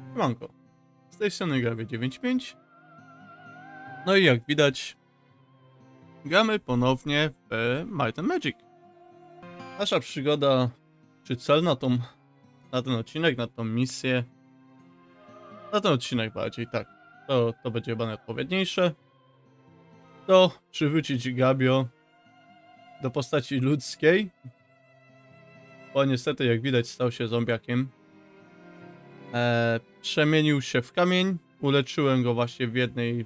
Siemanko, z tej strony Gabio 95. No i jak widać, gramy ponownie w Might and Magic. Nasza przygoda, czy cel na ten odcinek, na tą misję, na ten odcinek bardziej, tak, to będzie chyba najodpowiedniejsze, to przywrócić Gabio do postaci ludzkiej, bo niestety, jak widać, stał się zombiakiem. Przemienił się w kamień, uleczyłem go właśnie w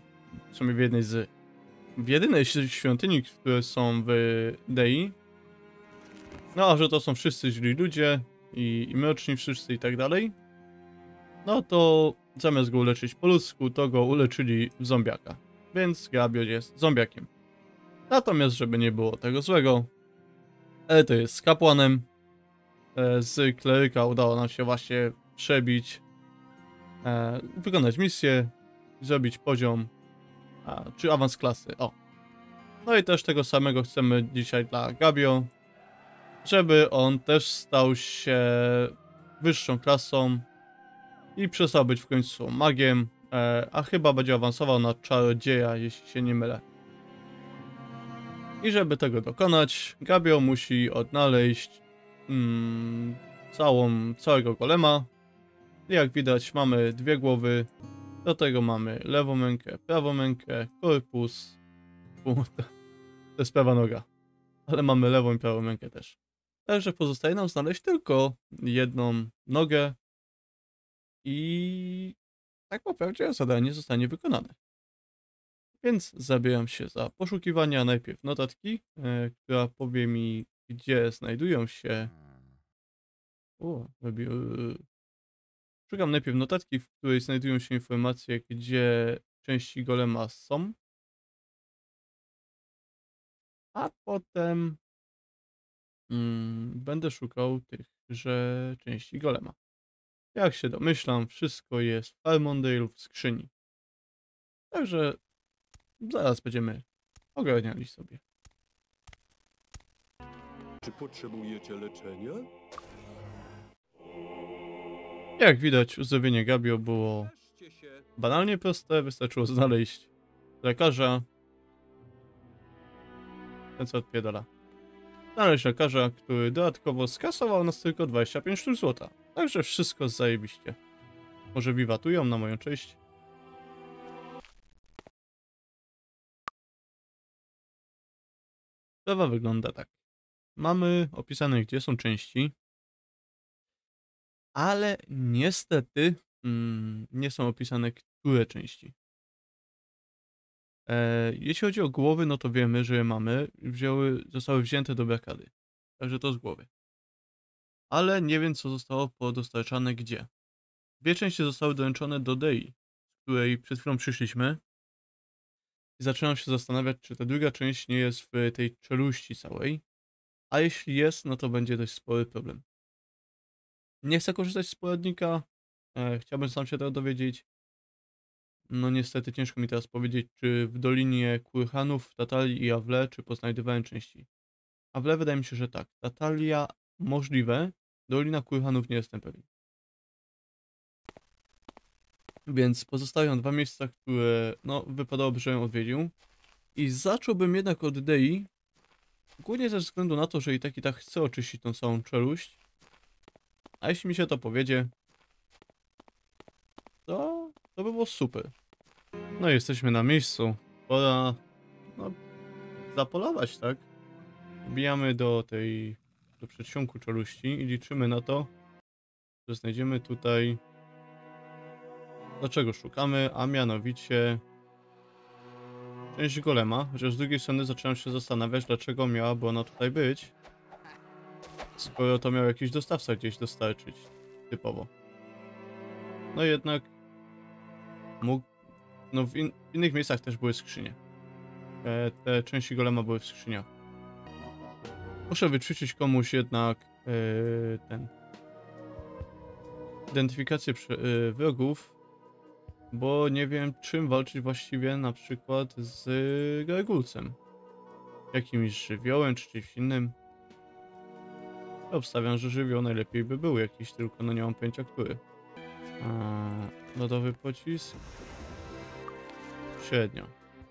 jedynej świątyni, które są w Dei. No, a że to są wszyscy źli ludzie i mroczni wszyscy i tak dalej, no to zamiast go uleczyć po ludzku, to go uleczyli w zombiaka. Więc Gabio jest zombiakiem. Natomiast, żeby nie było tego złego, to jest z kapłanem. Z kleryka udało nam się właśnie przebić, wykonać misję, zrobić poziom, czy awans klasy, o. No i też tego samego chcemy dzisiaj dla Gabio, żeby on też stał się wyższą klasą i przestał być w końcu magiem, a chyba będzie awansował na czarodzieja, jeśli się nie mylę. I żeby tego dokonać, Gabio musi odnaleźć całego golema. Jak widać, mamy dwie głowy, do tego mamy lewą rękę, prawą rękę, korpus, to jest prawa noga, ale mamy lewą i prawą rękę też. Także pozostaje nam znaleźć tylko jedną nogę i tak po prawdzie zadanie zostanie wykonane. Więc zabieram się za poszukiwania. Najpierw notatki, która powie mi, gdzie znajdują się... Szukam najpierw notatki, w której znajdują się informacje, gdzie części golema są. A potem będę szukał tychże części golema. Jak się domyślam, wszystko jest w Farmondale w skrzyni. Także zaraz będziemy ogarniali sobie. Czy potrzebujecie leczenia? Jak widać, uzdrowienie Gabio było Leczcie się. banalnie proste. Wystarczyło znaleźć lekarza. Ten co odpierdala. Znaleźć lekarza, który dodatkowo skasował nas tylko 25 sztuk złota. Także wszystko zajebiście. Może wiwatują na moją cześć. Sprawa wygląda tak. Mamy opisane, gdzie są części, ale niestety nie są opisane, które części. Jeśli chodzi o głowy, no to wiemy, że je mamy. Zostały wzięte do blokady. Także to z głowy. Ale nie wiem, co zostało podostarczane gdzie. Dwie części zostały doręczone do Dei, z której przed chwilą przyszliśmy. I zaczynam się zastanawiać, czy ta druga część nie jest w tej czeluści całej. A jeśli jest, no to będzie dość spory problem. Nie chcę korzystać z poradnika. Chciałbym sam się tego dowiedzieć. No niestety ciężko mi teraz powiedzieć, czy w Dolinie Kurhanów, w Tatalii i Awle, czy poznajdywałem części. Awle wydaje mi się, że tak. Tatalia możliwe. Dolina Kurhanów nie jestem pewien. Więc pozostają dwa miejsca, które no wypadałoby, żebym odwiedził. I zacząłbym jednak od Dei. Głównie ze względu na to, że i tak chcę oczyścić tą całą czeluść. A jeśli mi się to powiedzie, to by było super. No i jesteśmy na miejscu. Pora zapolować, tak? Wbijamy do przedsionku czeluści i liczymy na to, że znajdziemy tutaj dlaczego szukamy, a mianowicie część golema, chociaż z drugiej strony zaczynam się zastanawiać, dlaczego miałaby ona tutaj być, skoro to miał jakiś dostawca gdzieś dostarczyć, typowo. No jednak mógł, no w innych miejscach też były skrzynie. Te części golema były w skrzyniach. Muszę wyćwiczyć komuś jednak identyfikację wrogów, bo nie wiem czym walczyć właściwie na przykład z gargulcem. Jakimś żywiołem czy czymś innym. Obstawiam, że żywioł najlepiej by był jakiś, tylko no nie mam pojęcia który. Lodowy pocisk. Średnio.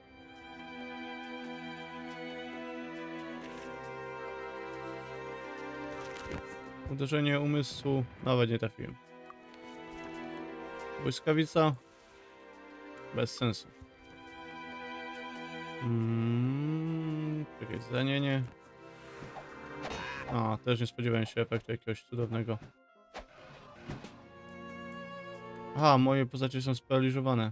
Uderzenie umysłu. Nawet nie trafiłem. Błyskawica. Bez sensu. Jakieś zranienie. Też nie spodziewałem się efektu jakiegoś cudownego. Moje postacie są sparaliżowane.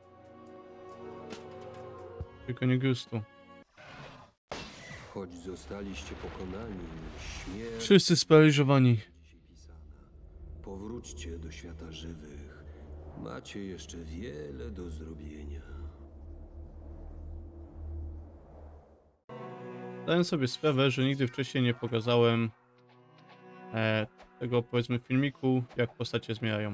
Tylko nie gustu. Choć zostaliście pokonani, śmierć Wszyscy sparaliżowani. dzisiaj pisana. Powróćcie do świata żywych. Macie jeszcze wiele do zrobienia. Zdałem sobie sprawę, że nigdy wcześniej nie pokazałem tego, powiedzmy, filmiku, jak postacie zmieniają.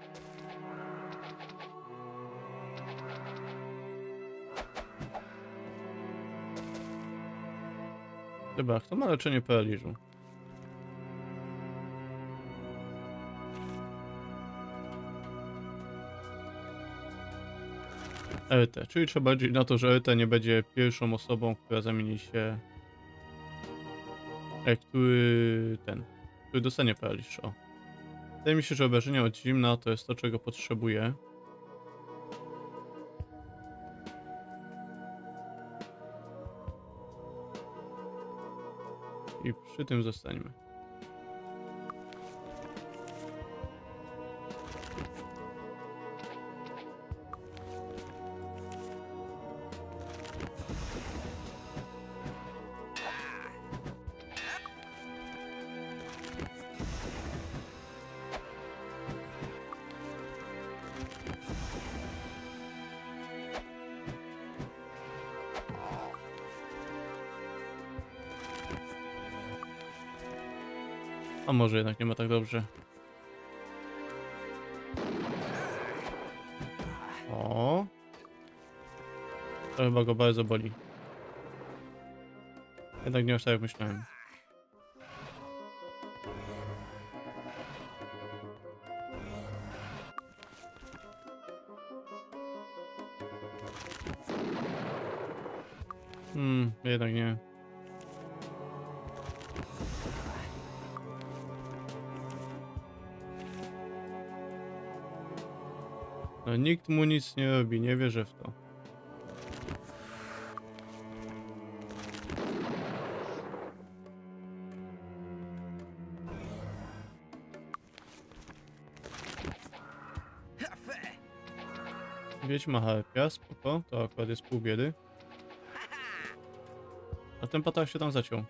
Dobra, kto ma leczenie paraliżu? ET, czyli trzeba liczyć na to, że ET nie będzie pierwszą osobą, która zamieni się... który dostanie paraliż. Wydaje mi się, że obrażenia od zimna to jest to, czego potrzebuję. I przy tym zostańmy. A może jednak nie ma tak dobrze. O. To chyba go bardzo boli. Jednak nie aż tak jak myślałem. Jednak nie. No, nikt mu nic nie robi, nie wierzę w to. Wiedźma harpia, spoko, to akurat jest pół biedy. A ten patak się tam zaciął.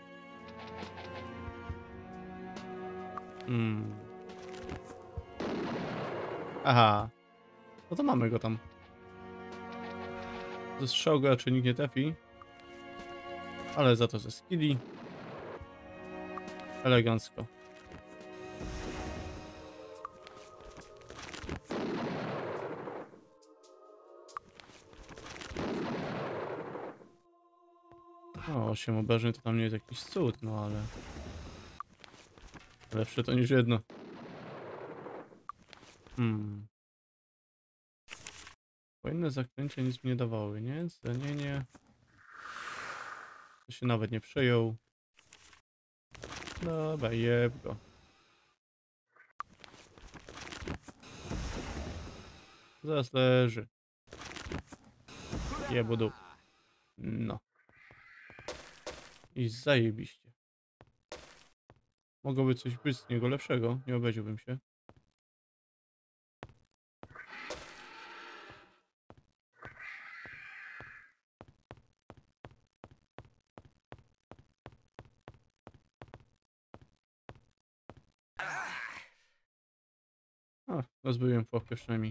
Aha. No to mamy go tam. Ze strzału go raczej nikt nie trafi. Ale za to ze skilli. Elegancko. O, 8 obrażeń to tam nie jest jakiś cud, no ale... Lepsze to niż jedno. Inne zaklęcia nic mi nie dawały, nie? Zranienie. To się nawet nie przejął. Dobra, jeb go. Zaraz leży. Jebu dół. No. I zajebiście. Mogłoby coś być z niego lepszego, nie obraziłbym się. Rozbyłem pułapkę przynajmniej.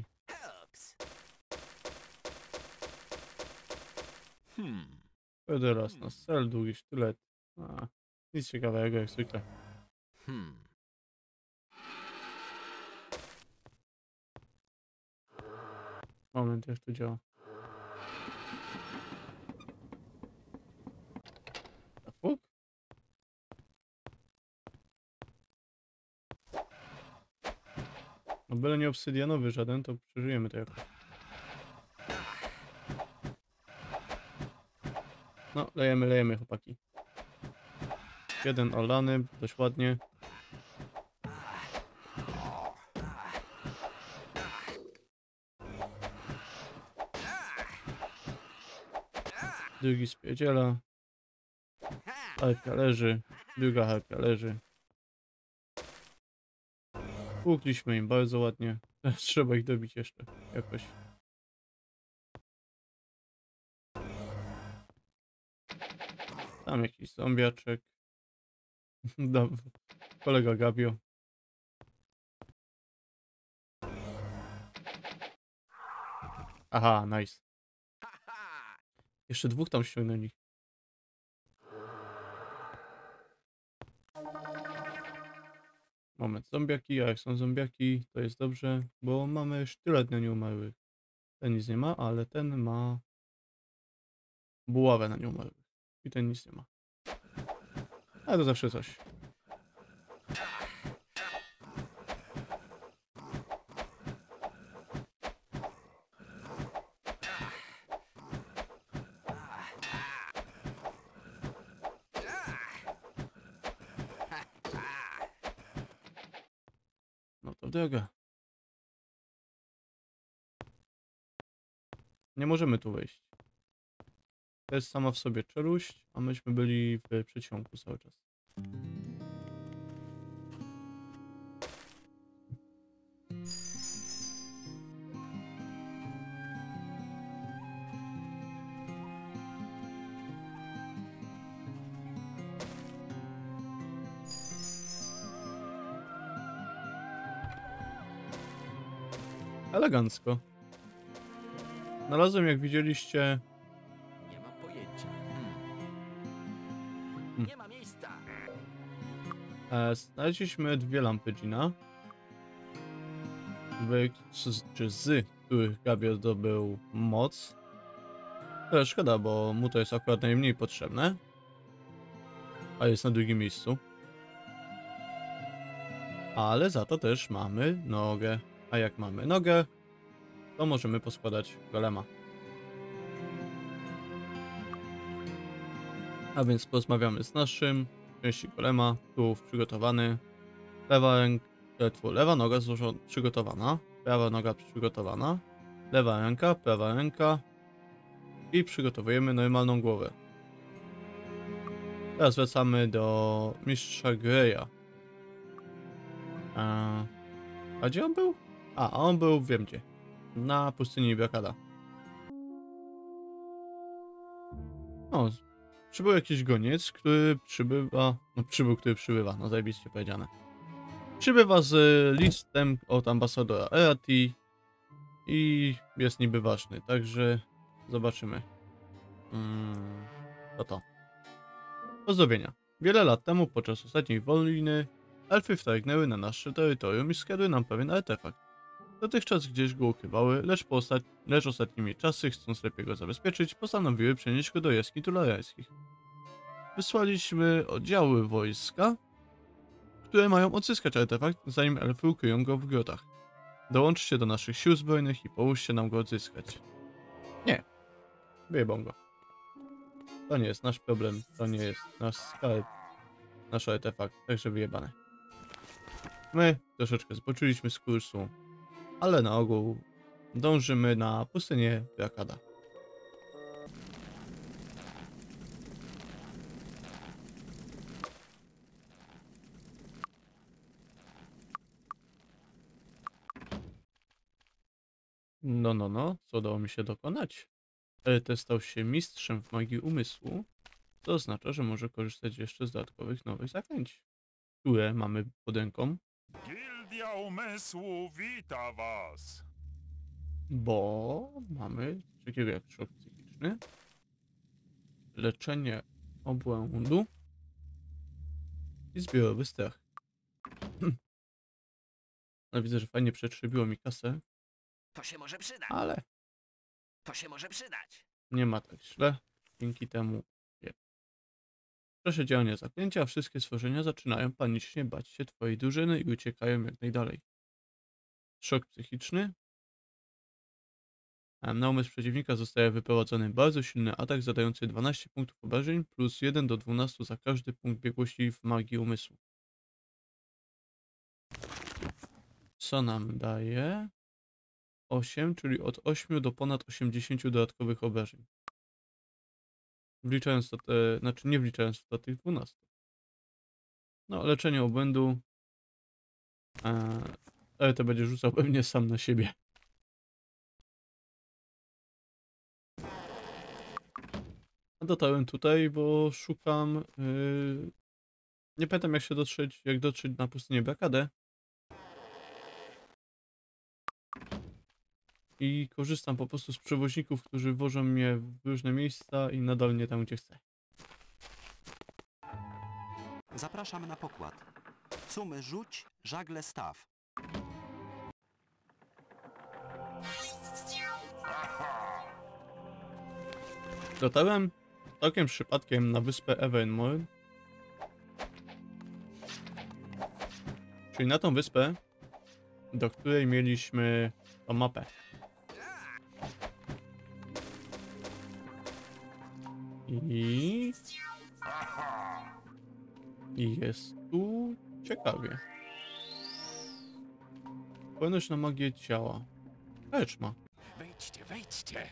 Teraz na cel, długi sztylet. Nic ciekawego jak zwykle. Moment, jak to działa. Fuk? No byle nie obsydianowy żaden, to przeżyjemy to jakoś. No, lejemy chłopaki. Jeden olany, dość ładnie. Drugi spierdziela. Harpia leży. Druga harpia leży. Płukliśmy im bardzo ładnie. Teraz trzeba ich dobić jeszcze jakoś. Tam jakiś zombiaczek. Kolega Gabio. Aha, nice. Jeszcze dwóch tam ściągnęli. Moment, zombiaki, a jak są zombiaki, to jest dobrze, bo mamy sztylet na nieumarłych. Ten nic nie ma, ale ten ma buławę na nieumarłych. I ten nic nie ma. Ale to zawsze coś. No to droga. Nie możemy tu wejść. To jest sama w sobie czeluść, a myśmy byli w przedsionku cały czas. Elegancko. Znalazłem, jak widzieliście... Nie mam pojęcia. Hmm. Nie ma miejsca. Znaleźliśmy dwie lampy Gina. Z których Gabio zdobył moc. Ale szkoda, bo mu to jest akurat najmniej potrzebne. A jest na drugim miejscu. Ale za to też mamy nogę. A jak mamy nogę, to możemy poskładać golema. A więc porozmawiamy z naszym. Części golema, tu przygotowany. Lewa noga przygotowana. Prawa noga przygotowana. Prawa ręka. I przygotowujemy normalną głowę. Teraz wracamy do mistrza Greya. A gdzie on był? A on był, wiem gdzie. Na pustyni Brakada. O, przybył jakiś goniec, który przybywa... No który przybywa, no zajebiście powiedziane. Przybywa z listem od ambasadora Erati i jest niby ważny, także zobaczymy. To. Pozdrowienia. Wiele lat temu, podczas ostatniej wojny, elfy wtargnęły na nasze terytorium i skradły nam pewien artefakt. Dotychczas gdzieś go ukrywały, lecz ostatnimi czasy, chcąc lepiej go zabezpieczyć, postanowiły przenieść go do jaskiń tularańskich. Wysłaliśmy oddziały wojska, które mają odzyskać artefakt, zanim elfy ukryją go w grotach. Dołączcie do naszych sił zbrojnych i pomóżcie nam go odzyskać. Nie. Wyjebą go. To nie jest nasz problem, to nie jest nasz skarb, nasz artefakt, także wyjebane. My troszeczkę zboczyliśmy z kursu, ale na ogół dążymy na pustynię Brakada. No, co udało mi się dokonać? Te stał się mistrzem w magii umysłu, to oznacza, że może korzystać jeszcze z dodatkowych nowych zaklęć, które mamy pod ręką. Gildia Umysłu wita was! Bo mamy coś takiego jak szok psychiczny, leczenie obłędu i zbiorowy strach. Ale widzę, że fajnie przetrzebiło mi kasę, To się może przydać. ale To się może przydać. nie ma tak źle. Dzięki temu jest. W czasie działania zaklęcia wszystkie stworzenia zaczynają panicznie bać się twojej drużyny i uciekają jak najdalej. Szok psychiczny. Na umysł przeciwnika zostaje wyprowadzony bardzo silny atak zadający 12 punktów obrażeń plus 1 do 12 za każdy punkt biegłości w magii umysłu. Co nam daje? 8, czyli od 8 do ponad 80 dodatkowych obrażeń. Wliczając to te, znaczy nie wliczając do tych 12. No, leczenie obłędu. Ale to będzie rzucał pewnie sam na siebie. Dotarłem tutaj, bo szukam. Nie pamiętam jak dotrzeć na pustynię Brakadę. I korzystam po prostu z przewoźników, którzy wożą mnie w różne miejsca i nadal nie tam, gdzie chcę. Zapraszam na pokład. Cumy rzuć, żagle staw. Dotarłem całkiem przypadkiem na wyspę Evermore. Czyli na tą wyspę, do której mieliśmy tą mapę. I jest tu ciekawie. Płynność na magię ciała. Leczma. Wejdźcie, wejdźcie.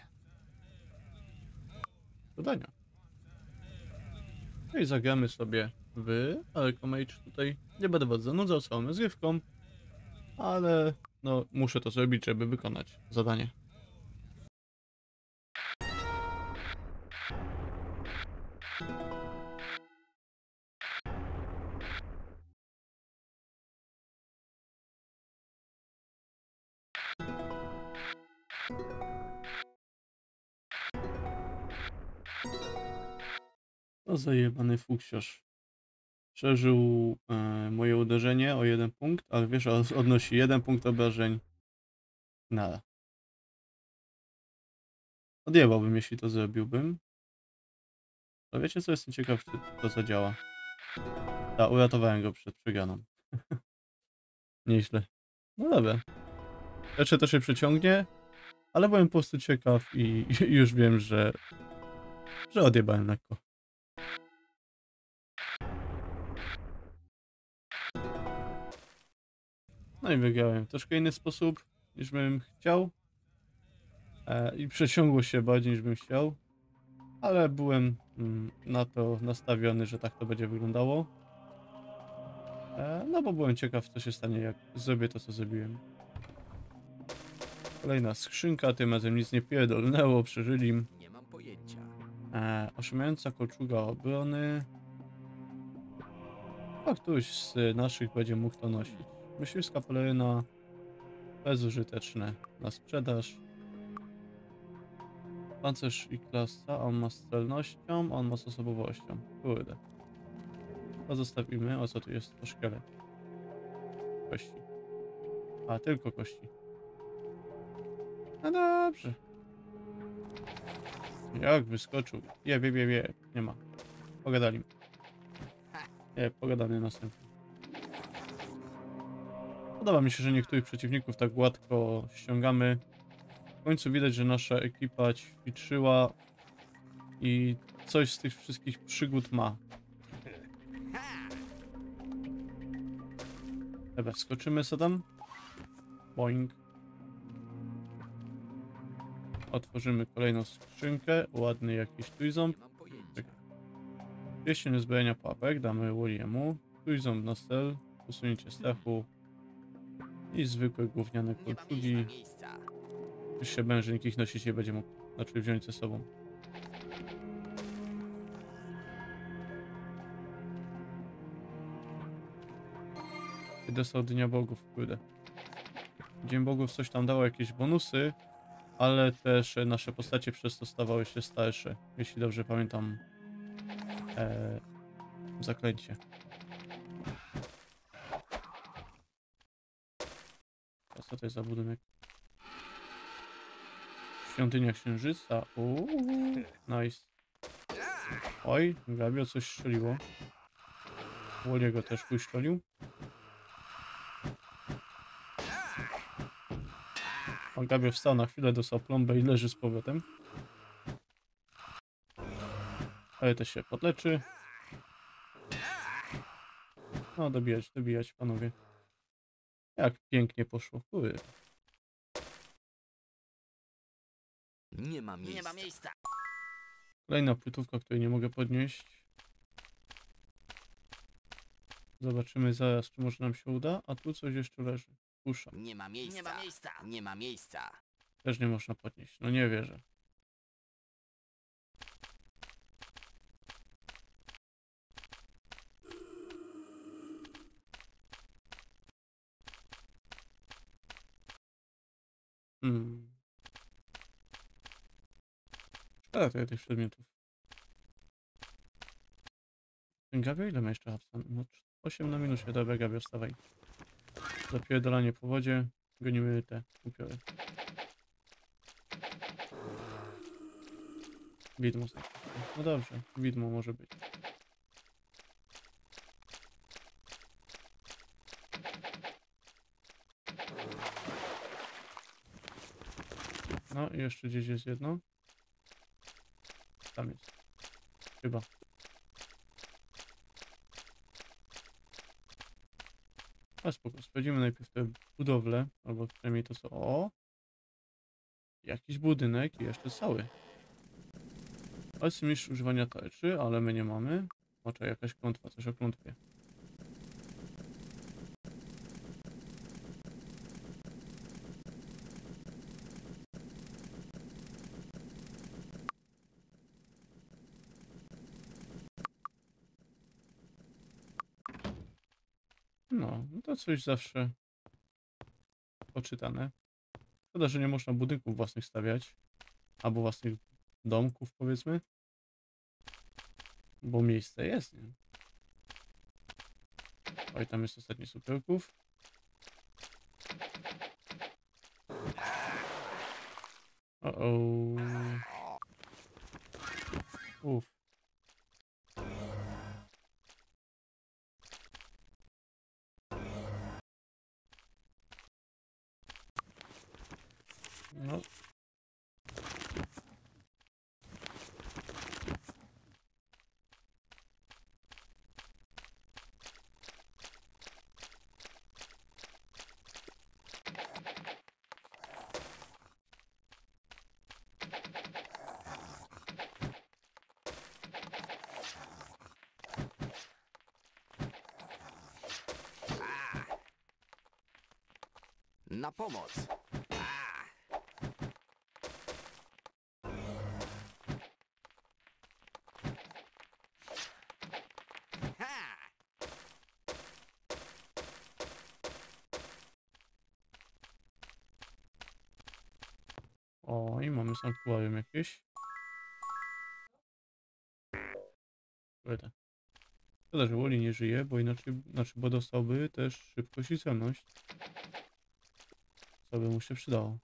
Zadania. No i zagramy sobie w Arkham tutaj. Nie będę was zanudzał całą rozgrywką, ale no muszę to zrobić, żeby wykonać zadanie. To zajebany fuksiarz. Przeżył moje uderzenie o 1 punkt, ale wiesz, odnosi 1 punkt obrażeń. Nada. Odjebałbym, jeśli to zrobiłbym. To wiecie co, jestem ciekaw, czy to zadziała. Uratowałem go przed przegraną. Nieźle. No dobra. Jeszcze to się przeciągnie, ale byłem po prostu ciekaw i już wiem, że odjebałem lekko. No i wygrałem w troszkę inny sposób niż bym chciał. I przeciągło się bardziej niż bym chciał. Ale byłem na to nastawiony, że tak to będzie wyglądało. No bo byłem ciekaw, co się stanie, jak zrobię to, co zrobiłem. Kolejna skrzynka, tym razem nic nie pierdolnęło, przeżyli. Nie mam pojęcia. Oszałamiająca kolczuga obrony. A któryś z naszych będzie mógł to nosić. Myśliwska peleryna bezużyteczne na sprzedaż. Pancerz i klasa, on ma z celnością, on ma z osobowością. Kurde. To zostawimy. O co tu jest? To szkielet. Kości. A, tylko kości. No dobrze. Jak wyskoczył. Je. Nie ma. Pogadali. Nie, pogadamy następnie. Podoba mi się, że niektórych przeciwników tak gładko ściągamy. W końcu widać, że nasza ekipa ćwiczyła i coś z tych wszystkich przygód ma. Dobra, skoczymy sobie tam. Boing. Otworzymy kolejną skrzynkę. Ładny jakiś trójząb. Nie mam pojęcia. Pierścień uzbrojenia pułapek damy Williamu. Trójząb na cel. Usunięcie strachu. I zwykłe gówniane Nie ma kolczugi. miejsca. Już się będzie, nikt ich nosić nie będzie mógł. Znaczy wziąć ze sobą. I dostał Dnia Bogów, kurde. Dzień Bogów coś tam dało, jakieś bonusy, ale też nasze postacie przez to stawały się starsze, jeśli dobrze pamiętam zaklęcie. Teraz co to jest za budynek? Świątynia Księżyca. Nice. Oj, Gabio coś strzeliło. Woliego też uszczelił. O, Gabriel wstał na chwilę, dostał plombę i leży z powrotem. Ale też się podleczy. No, dobijać, panowie. Jak pięknie poszło. Kurde. Nie ma miejsca. Kolejna płytówka, której nie mogę podnieść. Zobaczymy zaraz, czy może nam się uda. A tu coś jeszcze leży. Kusza. Nie ma miejsca. Też nie można podnieść. No nie wierzę. Szkoda trochę tych przedmiotów. Ten Gabriel ile ma jeszcze hapsa? No 8 na minusie. Dobra, Gabriel, wstawaj. Zapierdolanie po wodzie. Gonimy te upiory. Widmo sobie. No dobrze, widmo może być. No i jeszcze gdzieś jest jedno. Tam jest. Chyba. A spoko, sprawdzimy najpierw te budowle, albo przynajmniej to co... O! Jakiś budynek i jeszcze cały. Obecny mistrz używania tarczy, ale my nie mamy. Oczaj, jakaś klątwa, coś o klątwie. No, to coś zawsze poczytane. Szkoda, że nie można budynków własnych stawiać. Albo własnych domków, powiedzmy. Bo miejsce jest, nie? Oj, tam jest ostatni supełków. O. Uff. No. Na pomoc. O, i mamy sanktuarium jakieś. Kurde. Szkoda, że Woli nie żyje, bo inaczej, bo dostałby też szybkość i celność. Co by mu się przydało.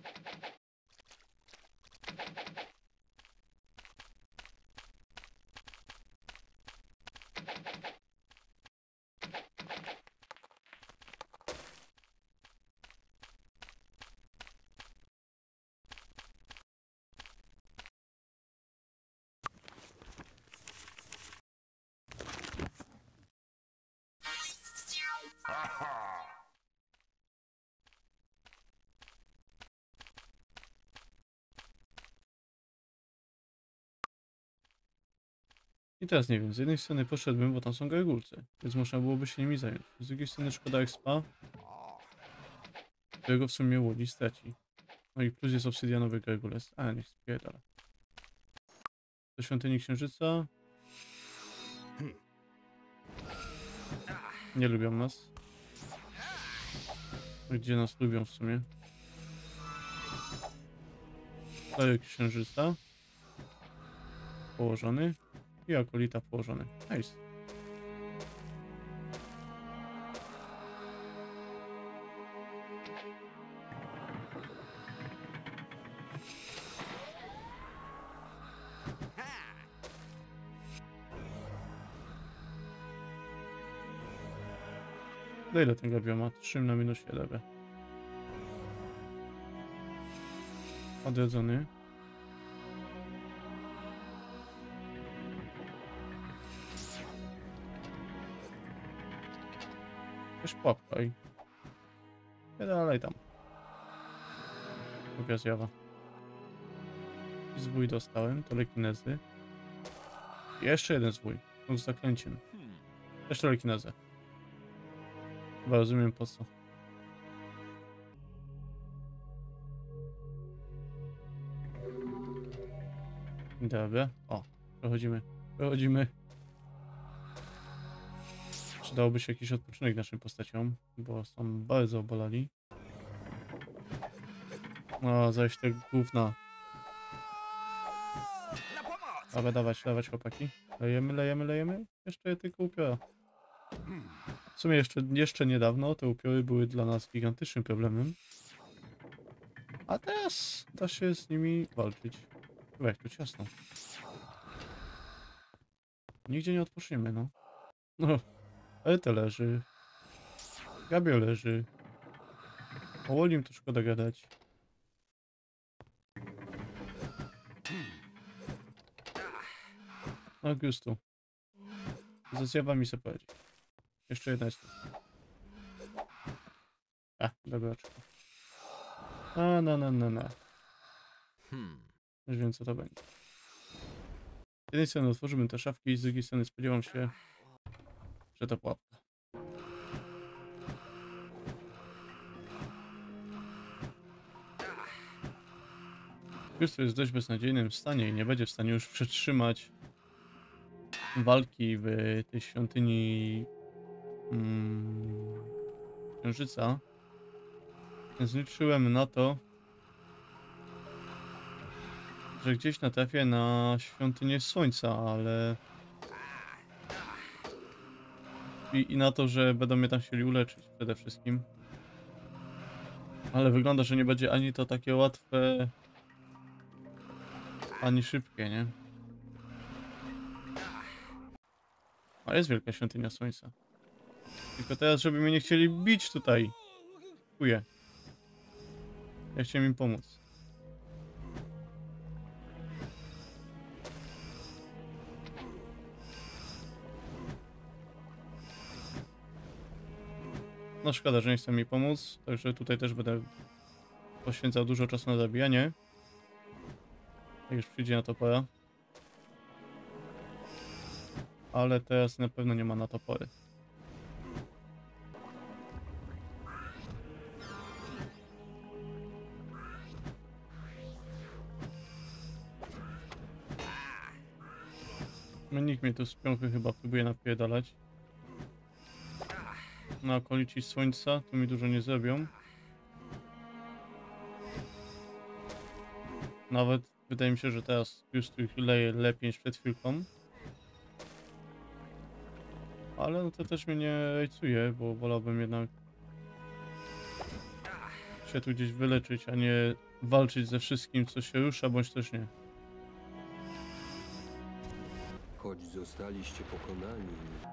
Haha! I teraz nie wiem, z jednej strony poszedłbym, bo tam są gargulce, więc można byłoby się nimi zająć. Z drugiej strony szkoda expa, którego w sumie Woli straci. No i plus jest obsydianowy gargules. A, niech spierdala. Do świątyni księżyca. Nie lubią nas. Gdzie nas lubią w sumie? Stary księżyca. Położony. I akolita położony. Nice. Do ile ten Gabriel ma? 3 na minusie, dobra. Odrodzony. Coś popchaj. I dalej tam. Głupia zjawa. I zwój dostałem, telekinezy. I jeszcze jeden zwój. Z zaklęciem. Też telekinezę. Chyba rozumiem po co. Dobra. O, przechodzimy. Przechodzimy. Przydałoby się jakiś odpoczynek naszym postaciom, bo są bardzo obolali. No, zaś te gówna. Na pomoc! Dobra, dawać chłopaki. Lejemy. Jeszcze tylko upiora. W sumie jeszcze niedawno te upiory były dla nas gigantycznym problemem. A teraz da się z nimi walczyć. Chyba jak tu ciasno. Nigdzie nie odpoczniemy, no. No, Ete leży. Gabio leży. O Wolim to szkoda gadać. Augustu. Ze zjawami sobie poradzi. Jeszcze jedna jest tu. A, dobra. Na. Już wiem co to będzie. Z jednej strony otworzymy te szafki, z drugiej strony spodziewam się, że to pułapka. Augustu jest w dość beznadziejnym stanie i nie będzie w stanie już przetrzymać walki w tej świątyni Księżyca. Więc liczyłem na to, że gdzieś natrafię na świątynię Słońca, ale... I na to, że będą mnie tam chcieli uleczyć przede wszystkim. Ale wygląda, że nie będzie ani to takie łatwe, ani szybkie, nie? A jest wielka świątynia Słońca. Tylko teraz, żeby mnie nie chcieli bić tutaj. Dziękuję. Ja chciałem im pomóc. No szkoda, że nie chcą mi pomóc, także tutaj też będę poświęcał dużo czasu na zabijanie. Jak już przyjdzie na to pora. Ale teraz na pewno nie ma na to pory. No, nikt mnie tu z piąchy chyba próbuje napierdalać. Na okolici Słońca to mi dużo nie zrobią. Nawet wydaje mi się, że teraz już tu ich leje lepiej niż przed chwilką. Ale no to też mnie nie rajcuje, bo wolałbym jednak się tu gdzieś wyleczyć, a nie walczyć ze wszystkim, co się rusza, bądź też nie. Choć zostaliście pokonani,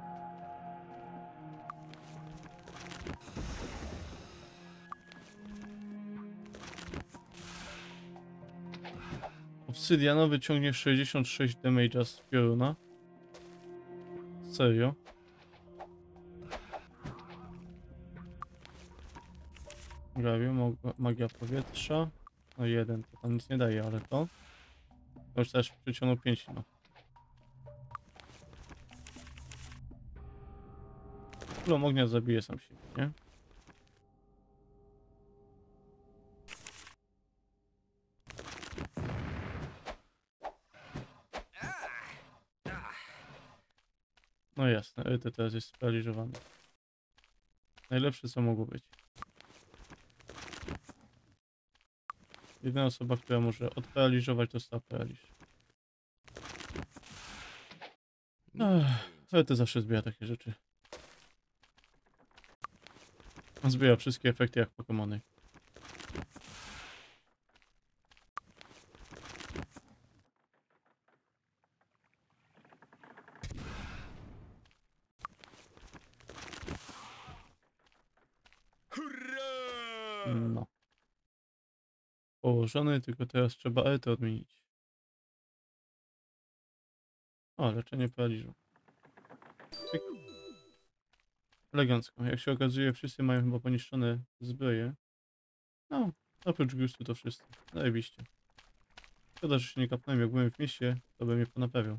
Obsydianowy ciągnie 66 damage'a z pioruna. Serio? Gravio, magia powietrza. No jeden, to tam nic nie daje, ale to... To już też przyciągnął 5, no. Kulą ognia zabije sam siebie, nie? No jasne, to teraz jest sparaliżowany. Najlepsze co mogło być. Jedna osoba, która może odparaliżować, dostała paraliż. Ale to zawsze zbiera takie rzeczy. Zbiera wszystkie efekty jak Pokemony. No. położony, tylko teraz trzeba to odmienić. O, leczenie paraliżu. Pyk. Elegancko. Jak się okazuje, wszyscy mają chyba poniszczone zbroje. No, oprócz gustu to wszyscy. Zajebiście. Szkoda, że się nie kapnąłem, jak byłem w mieście, to bym je ponaprawiał.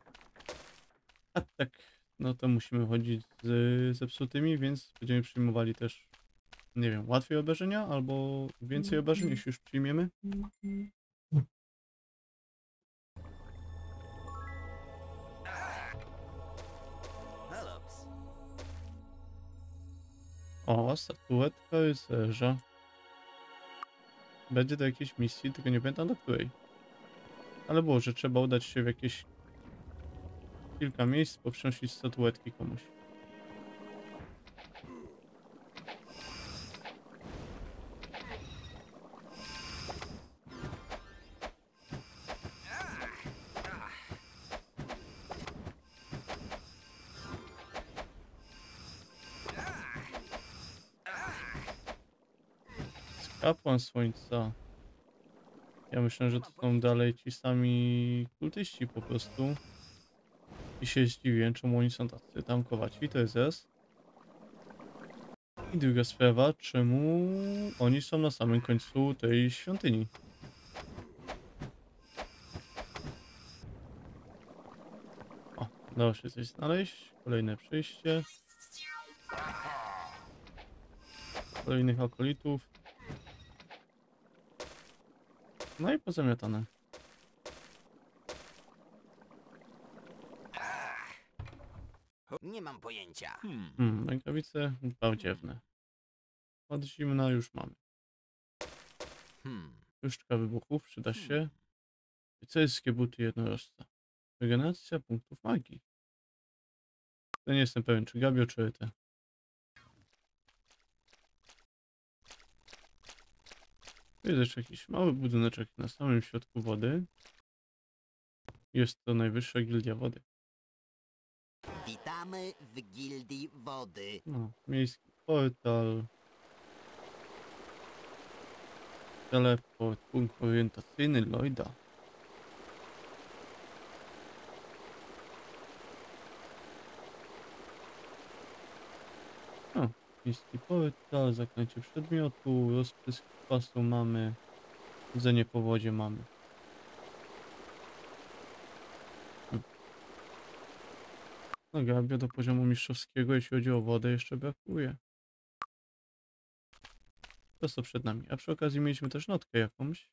A tak, no to musimy chodzić z zepsutymi, więc będziemy przyjmowali też, nie wiem, łatwiej obrażenia, albo więcej obrażeń, jeśli już przyjmiemy. Helops. O, statuetka rycerza. Będzie do jakiejś misji, tylko nie pamiętam do której. Ale było, że trzeba udać się w jakieś kilka miejsc, poprzynosić statuetki komuś. Kapłan Słońca. Ja myślę, że to są dalej ci sami kultyści po prostu. I się zdziwiłem, czemu oni są tacy tankowaci, to jest raz. I druga sprawa, czemu oni są na samym końcu tej świątyni. O, dało się coś znaleźć. Kolejne przejście. Kolejnych akolitów. No i pozamiatane. Nie mam pojęcia. Rękawice bałdziewne. Od zimna już mamy. Puszczka wybuchów przyda się. Rycerskie buty jednorożca. Regeneracja punktów magii. To nie jestem pewien, czy Gabio, czy te. Tu jest jeszcze jakiś mały budyneczek na samym środku wody. Jest to najwyższa gildia wody. Witamy w gildii wody. No, miejski portal. Teleport, punkt orientacyjny Lloyda. O, miejski portal, zaklęcie przedmiotu, rozprysk kwasu mamy, chodzenie po wodzie mamy. No Gabio do poziomu mistrzowskiego, jeśli chodzi o wodę, jeszcze brakuje. To co przed nami. A przy okazji mieliśmy też notkę jakąś.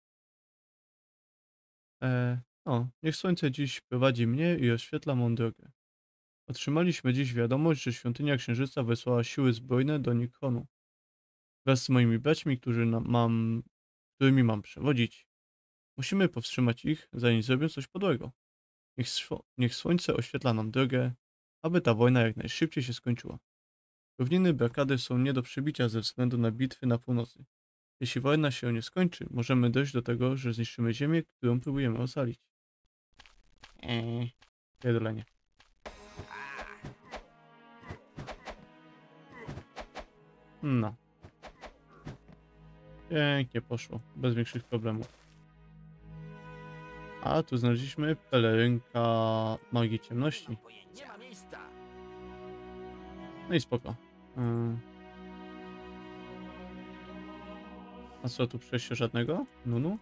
Niech słońce dziś prowadzi mnie i oświetla mą drogę. Otrzymaliśmy dziś wiadomość, że świątynia księżyca wysłała siły zbrojne do Nikonu. Wraz z moimi braćmi, którymi mam przewodzić. Musimy powstrzymać ich, zanim zrobią coś podłego. Niech słońce oświetla nam drogę, aby ta wojna jak najszybciej się skończyła. Równiny blokady są nie do przebicia ze względu na bitwy na północy. Jeśli wojna się nie skończy, możemy dojść do tego, że zniszczymy ziemię, którą próbujemy ocalić. Pierdolenie. No. Pięknie poszło, bez większych problemów. A tu znaleźliśmy pelerynka magii ciemności. Nie ma miejsca. No i spoko. A co, tu przejścia żadnego? Nunu?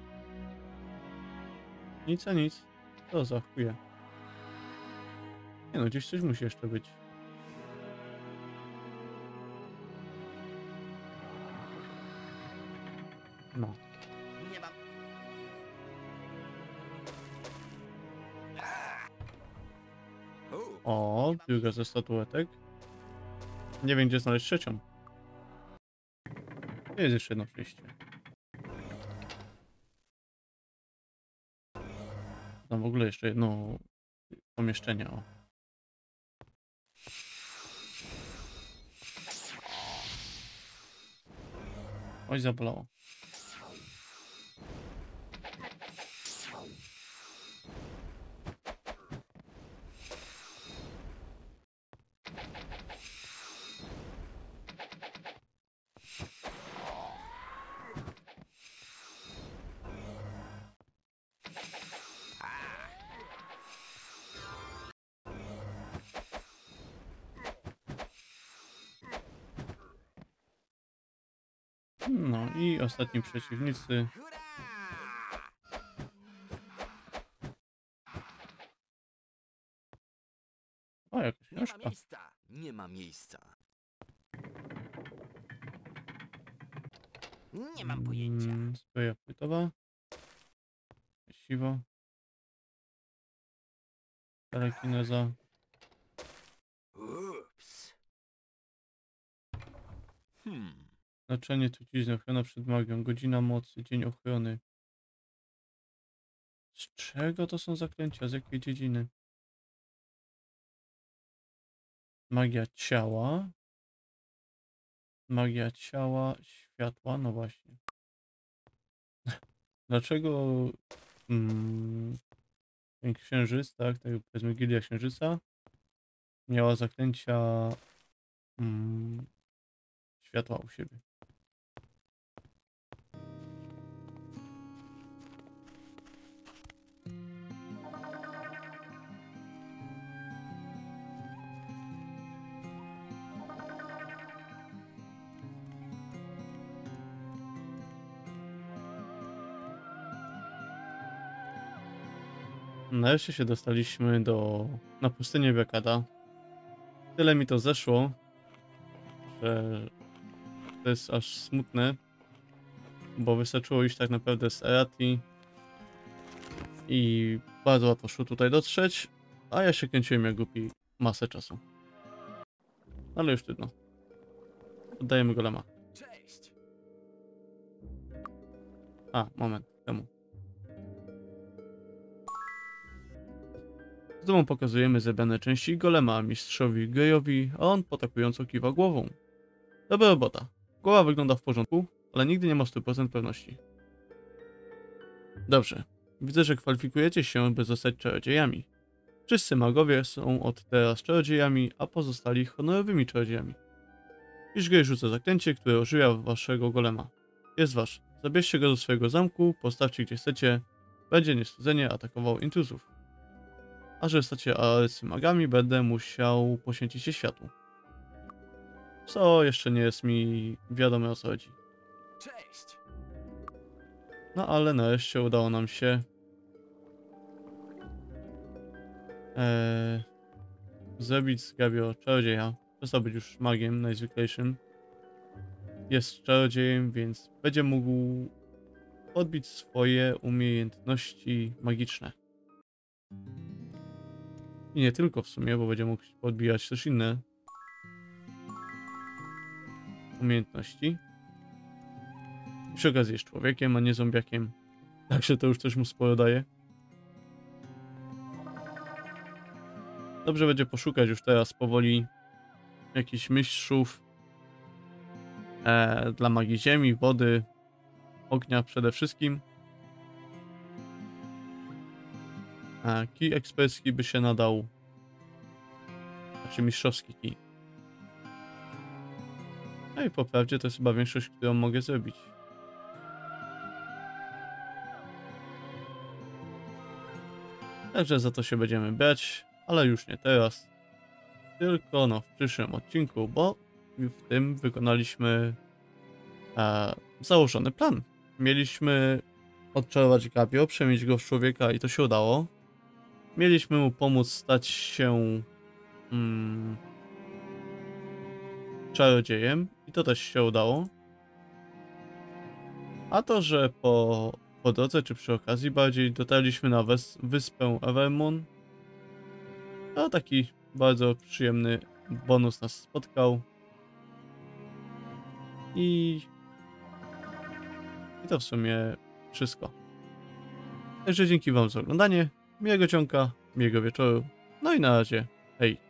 Nic a nic. To za chuje. Nie no, gdzieś coś musi jeszcze być. No. Nie mam. O, druga ze statuetek. Nie wiem, gdzie znaleźć trzecią. Jest jeszcze jedno przejście. Tam w ogóle jeszcze jedno pomieszczenie, o. Oj, zabolało. No i ostatni przeciwnicy. Hurra! O, jakaś Nie ma książka. miejsca. Nie ma miejsca. Nie mam pojęcia. Zbroja płytowa. Siwo. Telekineza. Ups. Leczenie trucizny, ochrona przed magią, godzina mocy, dzień ochrony. Z czego to są zaklęcia? Z jakiej dziedziny? Magia ciała. Magia ciała, światła, no właśnie. Dlaczego ten księżyc, tak, powiedzmy Gildia Księżyca miała zaklęcia światła u siebie? Nareszcie się dostaliśmy na pustynię Bekada. Tyle mi to zeszło, że to jest aż smutne, bo wystarczyło iść tak naprawdę z Erati i bardzo łatwo szło tutaj dotrzeć, a ja się kręciłem jak głupi masę czasu. Ale już trudno. Oddajemy golema. Cześć. A, moment, temu. Z dumą pokazujemy zebrane części golema mistrzowi Gejowi, a on potakująco kiwa głową. Dobra robota. Głowa wygląda w porządku, ale nigdy nie ma 100% pewności. Dobrze. Widzę, że kwalifikujecie się, by zostać czarodziejami. Wszyscy magowie są od teraz czarodziejami, a pozostali honorowymi czarodziejami. Iżgej rzuca zaklęcie, które ożywia waszego golema. Jest wasz. Zabierzcie go do swojego zamku, postawcie gdzie chcecie. Będzie niestrudzenie atakował intruzów. A że stacie arcymagami, będę musiał poświęcić się światu. Co jeszcze nie jest mi wiadome, o co chodzi. Cześć. No ale nareszcie udało nam się zrobić z Gabio czarodzieja. Przestał być już magiem najzwyklejszym. Jest czarodziejem, więc będzie mógł odbić swoje umiejętności magiczne. I nie tylko w sumie, bo będzie mógł podbijać też inne umiejętności. Przy okazji jest człowiekiem, a nie zombiakiem. Także to już coś mu sporo daje. Dobrze będzie poszukać już teraz powoli jakichś mistrzów dla magii ziemi, wody, ognia przede wszystkim. Kij ekspercki by się nadał. Znaczy mistrzowski kij. No i po prawdzie to jest chyba większość, którą mogę zrobić. Także za to się będziemy brać, ale już nie teraz. Tylko no w przyszłym odcinku, bo w tym wykonaliśmy założony plan. Mieliśmy odczarować Gabio, przemienić go w człowieka i to się udało. Mieliśmy mu pomóc stać się czarodziejem i to też się udało. A to, że po drodze, czy przy okazji bardziej dotarliśmy na wyspę Evermoon, to taki bardzo przyjemny bonus nas spotkał. I to w sumie wszystko. Także dzięki wam za oglądanie, miłego dzionka, miłego wieczoru, no i na razie, hej!